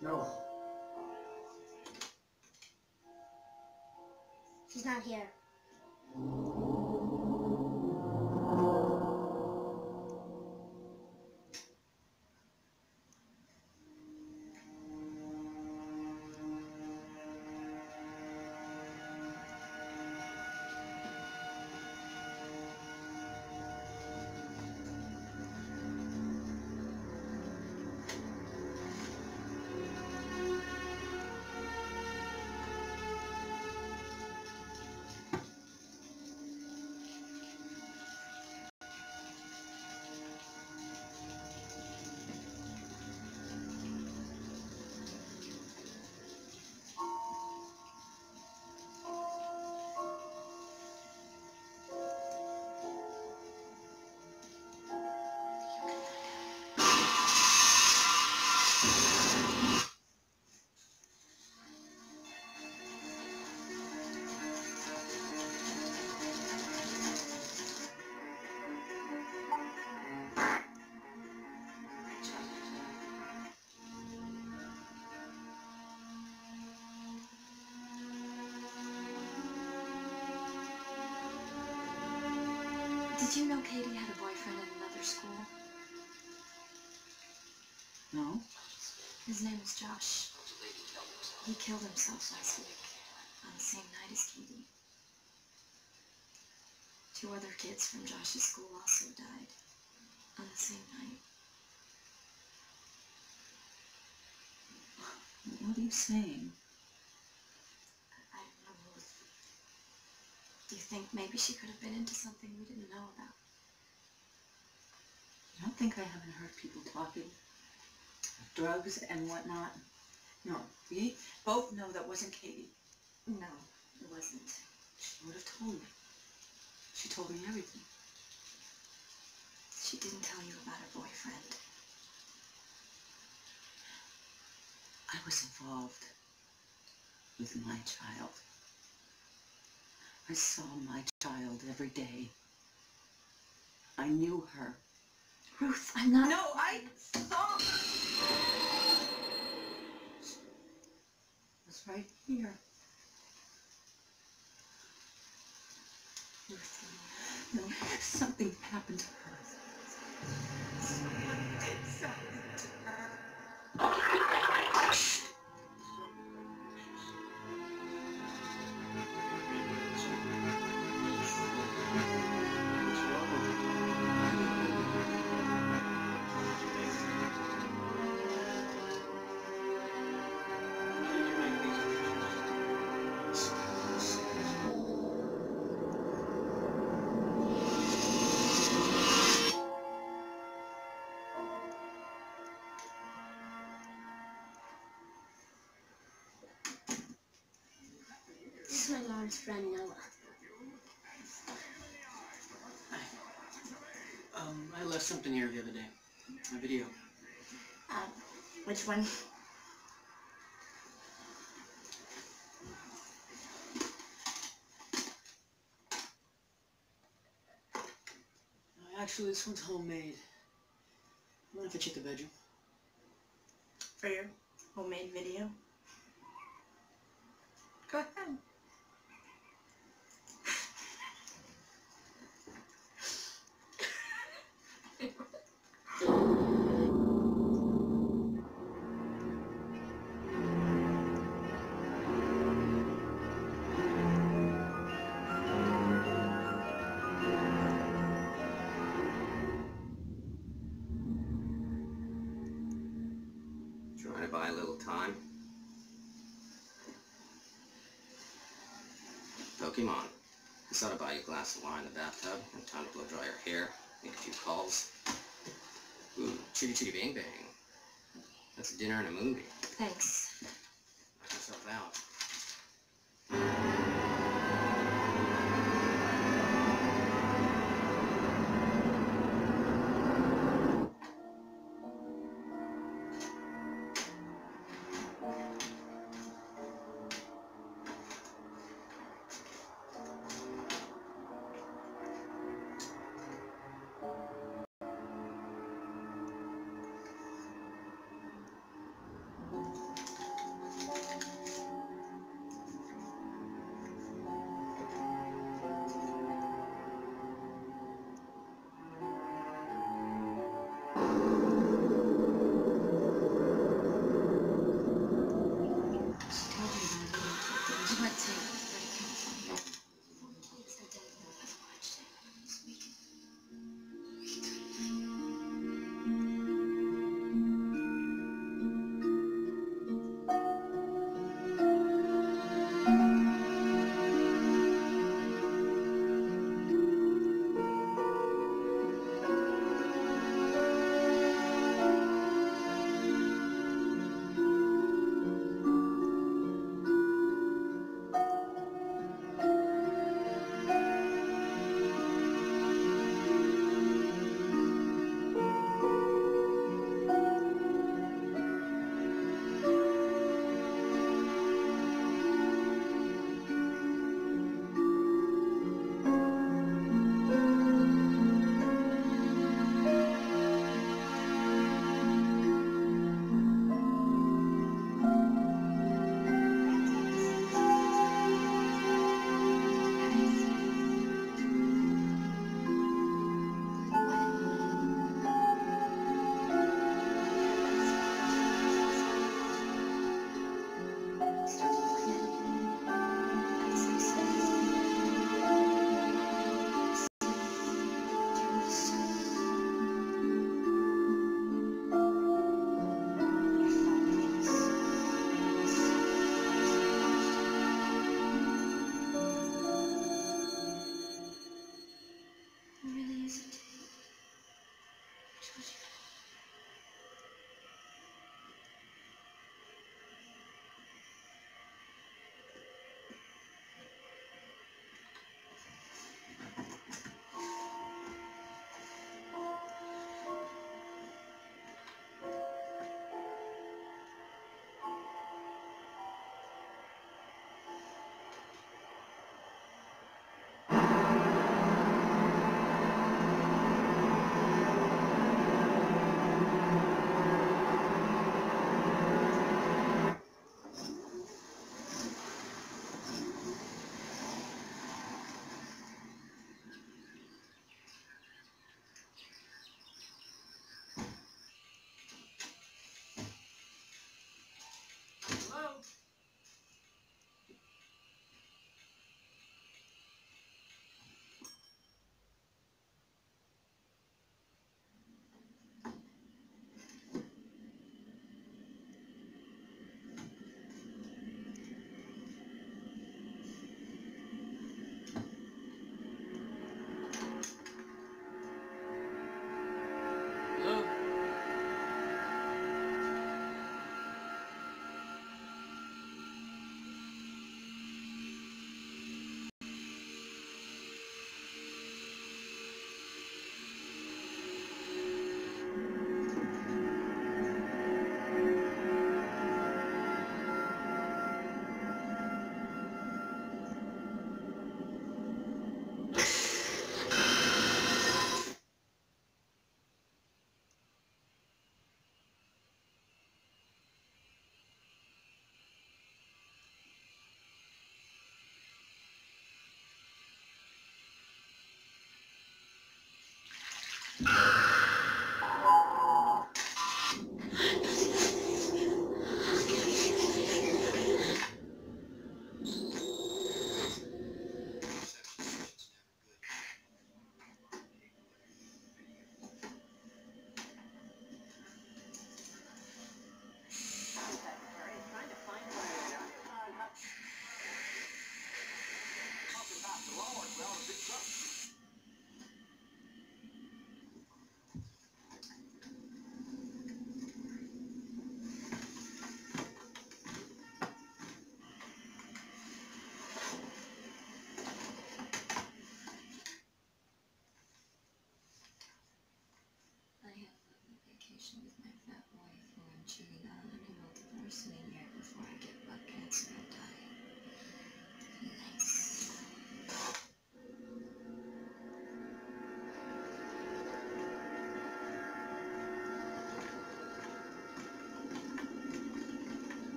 No. She's not here. Did you know Katie had a boyfriend at another school? No. His name was Josh. He killed himself last week on the same night as Katie. 2 other kids from Josh's school also died on the same night. What are you saying? I don't know, Ruth. Do you think maybe she could have been into something we didn't know about? You don't think I haven't heard people talking? Drugs and whatnot? No, we both know that wasn't Katie. No, it wasn't. She would have told me. She told me everything. She didn't tell you about her boyfriend. I was involved with my child. I saw my child every day. I knew her. Ruth, I'm not... No, I saw her. It was right here. Ruth, No, something happened to her. Someone did something to her. This is my Lauren's friend, Noah. I left something here the other day. A video. Which one? Actually, this one's homemade. Mind if I check the bedroom? For your homemade video? Go ahead. Trying to buy a little time? Pokemon. I thought I'd buy you a glass of wine in the bathtub and time to blow dry your hair, make a few calls. Ooh, chitty chitty bang bang. That's a dinner and a movie. Thanks. Knock yourself out.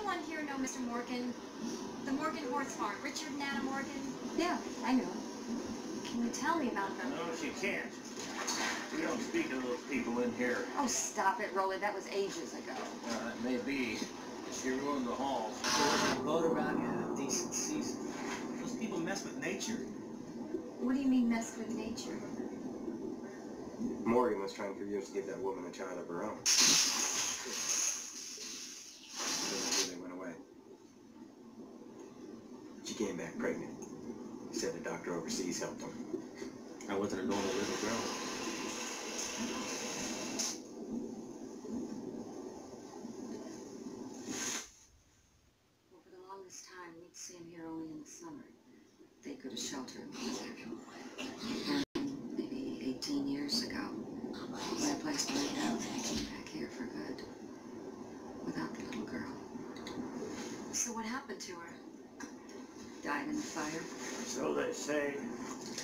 anyone here know Mr. Morgan? The Morgan horse farm. Richard and Anna Morgan? Yeah, I knew him. Can you tell me about them? No, she can't. We don't speak of those people in here. Oh, stop it, Rolly. That was ages ago. It may be. She ruined the halls. There wasn't a boat around here in a decent season. Those people mess with nature. What do you mean mess with nature? Morgan was trying for years to give that woman a child of her own. They went away. She came back pregnant. He said the doctor overseas helped him. I wasn't a normal little girl. Well, for the longest time, we'd see him here only in the summer. They'd go to shelter in the desert. And maybe 18 years ago, when a place burned out, they came back here for good. Without the little girl. So what happened to her? Died in the fire. So they say.